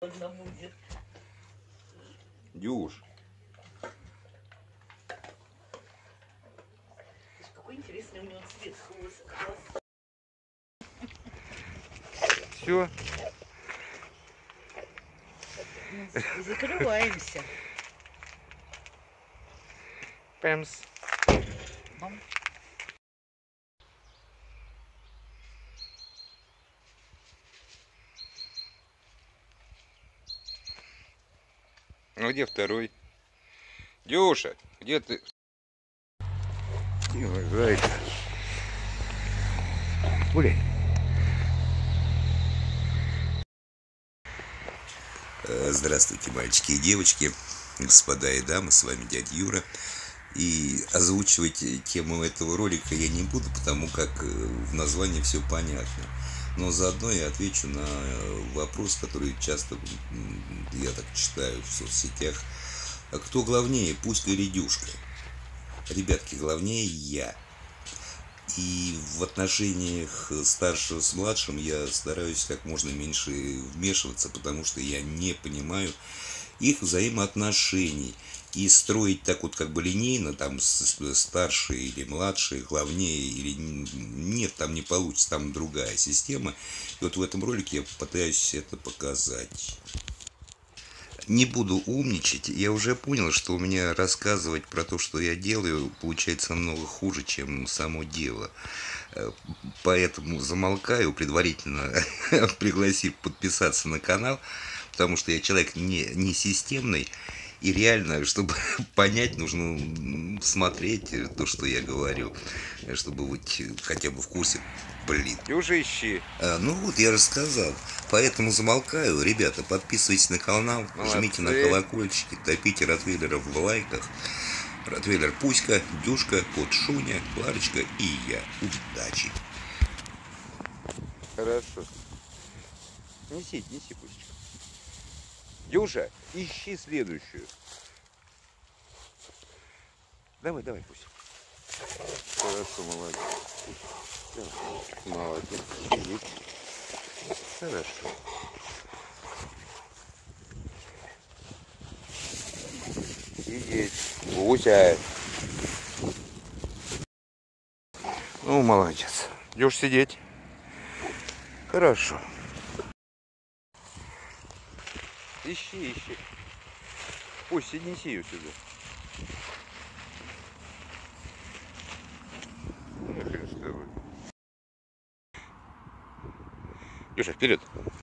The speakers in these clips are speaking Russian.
будет. Дюш. Какой интересный у него цвет хвоста. Все. Закрываемся. Пэмс. Бам. Ну где второй? Дюша, где ты? Зайка. Гуляй. Здравствуйте, мальчики и девочки, господа и дамы, с вами дядя Юра. И озвучивать тему этого ролика я не буду, потому как в названии все понятно. Но заодно я отвечу на вопрос, который часто я так читаю в соцсетях. Кто главнее, Пуська или Дюшка? Ребятки, главнее я. И в отношениях старшего с младшим я стараюсь как можно меньше вмешиваться, потому что я не понимаю их взаимоотношений. И строить так вот как бы линейно, там старший или младший, главнее или нет, там не получится, там другая система. И вот в этом ролике я попытаюсь это показать. Не буду умничать, я уже понял, что у меня рассказывать про то, что я делаю, получается намного хуже, чем само дело. Поэтому замолкаю, предварительно пригласив подписаться на канал, потому что я человек не системный. И реально, чтобы понять, нужно смотреть то, что я говорю, чтобы быть хотя бы в курсе. Блин. Дюша, ищи. Ну вот, я рассказал. Поэтому замолкаю. Ребята, подписывайтесь на канал, Молодцы. жмите на колокольчики, топите ротвейлеров в лайках. Ротвейлер Пуська, Дюшка, кот Шуня, Ларочка и я. Удачи! Хорошо. Неси, Пусечка. Дюша, ищи следующую. Давай, Пусть. Хорошо, молодец. Молодец. Сидит. Хорошо. Сидеть. Гуся. Ну, молодец. Идешь сидеть. Хорошо. Ищи. Пусть неси ее сюда. Ну, хрен с тобой. Дюша, вперед.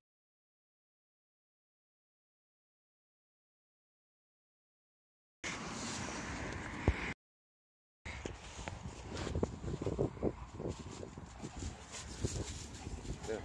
Да.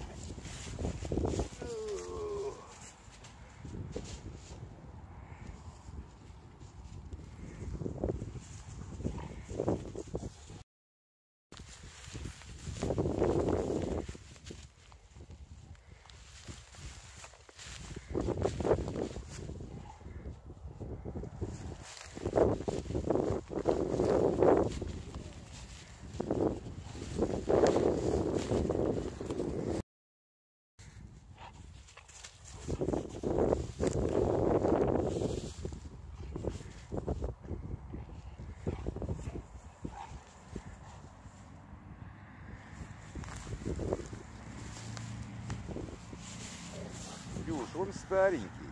Дюш, он старенький.